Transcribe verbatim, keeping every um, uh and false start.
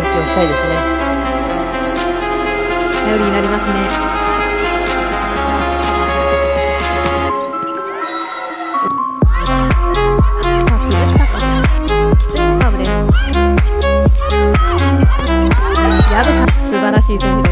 撃をしたいですね。 頼りになりますね。さあ崩したか。きついサーブです。やぶか素晴らしいセーフです。